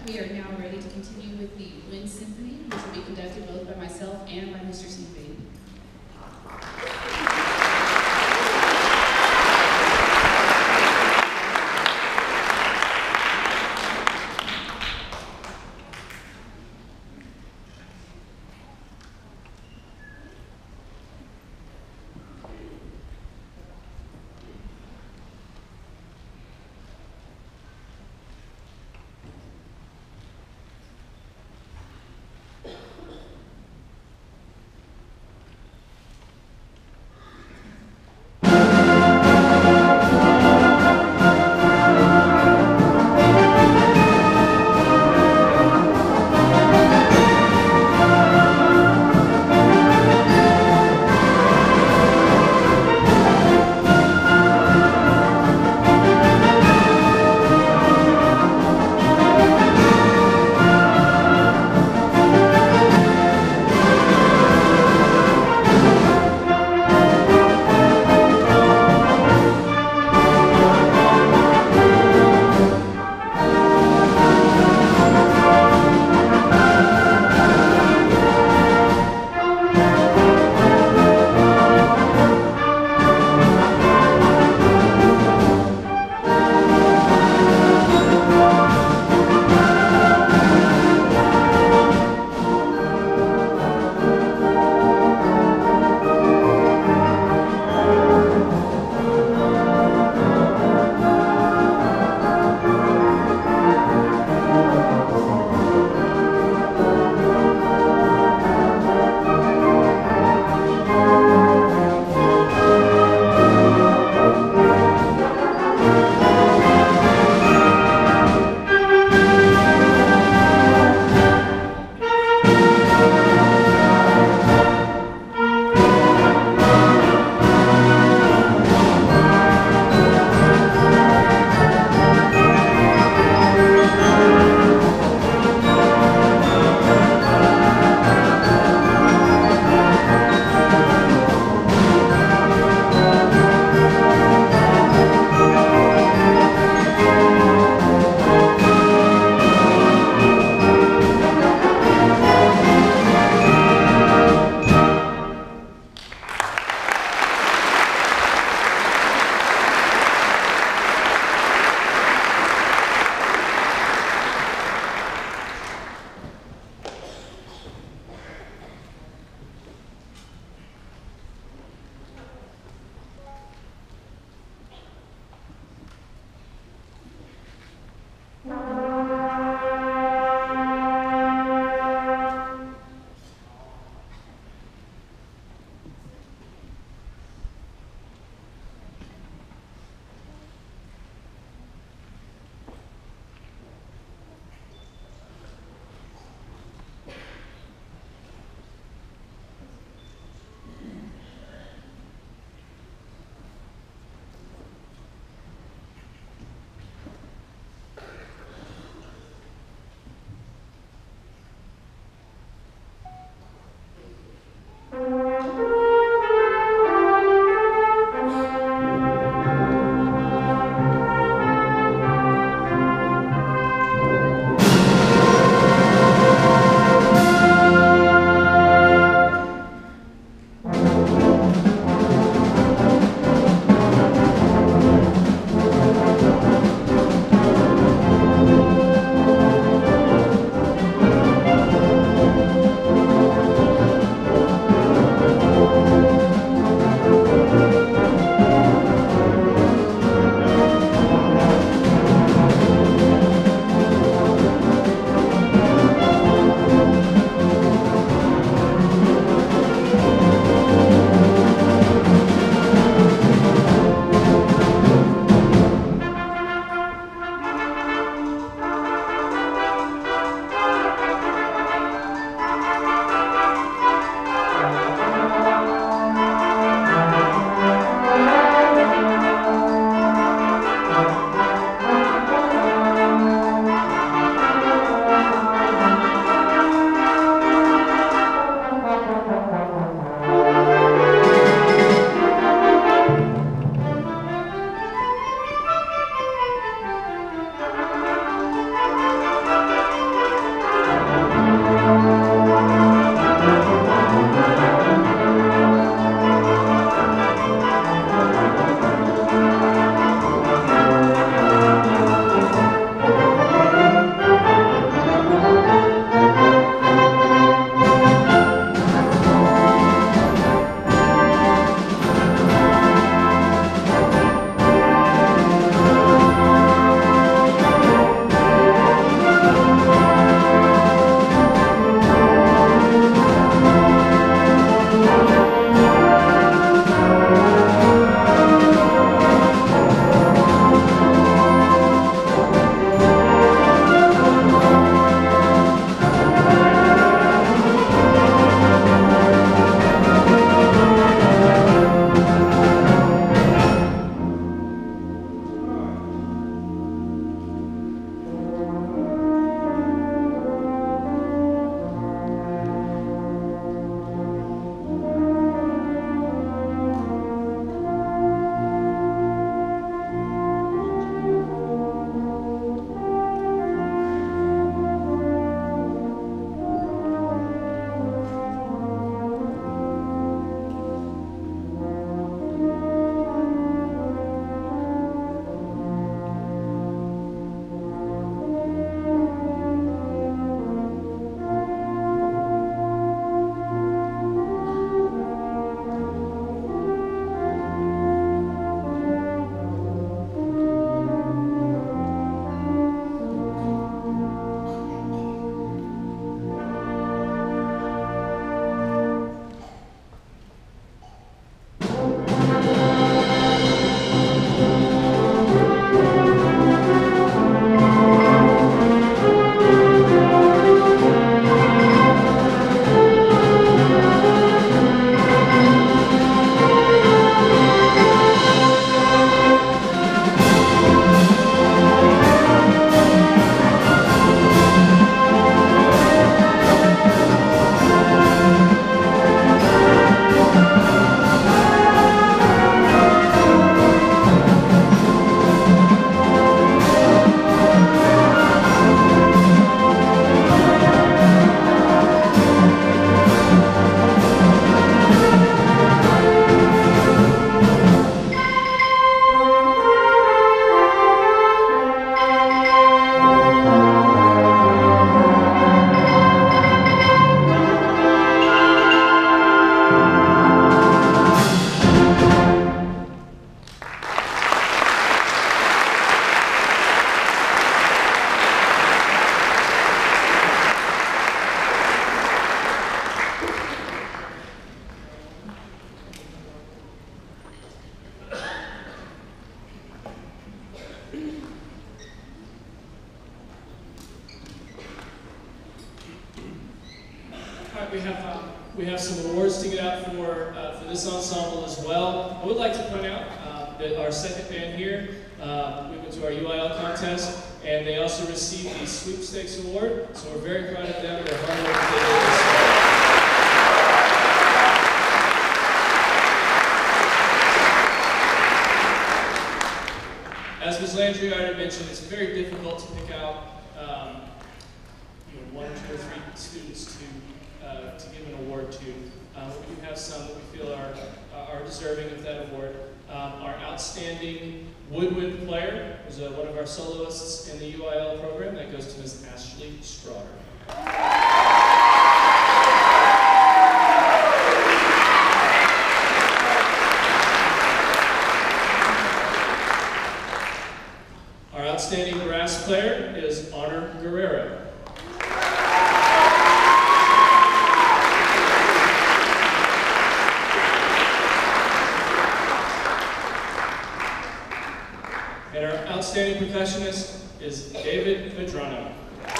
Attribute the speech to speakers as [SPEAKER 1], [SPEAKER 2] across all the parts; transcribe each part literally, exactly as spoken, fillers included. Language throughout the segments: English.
[SPEAKER 1] we are now ready to continue with the Wind Symphony, which will be conducted both by myself and by Mister Seavey.
[SPEAKER 2] we have some awards to get out for, uh, for this ensemble as well. I would like to point out uh, that our second band here, uh, we went to our U I L contest, and they also received the Sweepstakes Award, so we're very proud of them. Their hard work they did this year. As Miz Landry already mentioned, it's very difficult to pick out um, you know, one or two or three students to, uh, to give an award to. Um, we do have some that we feel are, are deserving of that award. Um, our outstanding woodwind player was uh, one of our soloists in the U I L program. That goes to Miz Ashley Straughter. Our outstanding brass player is Honor Guerrero. And our outstanding percussionist is David Medrano.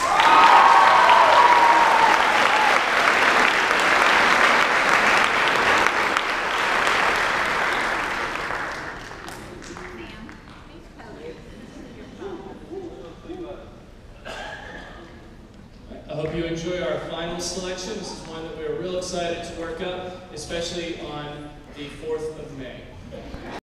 [SPEAKER 2] I hope you enjoy our final selection. This is one that we are real excited to work up, especially on the fourth of May.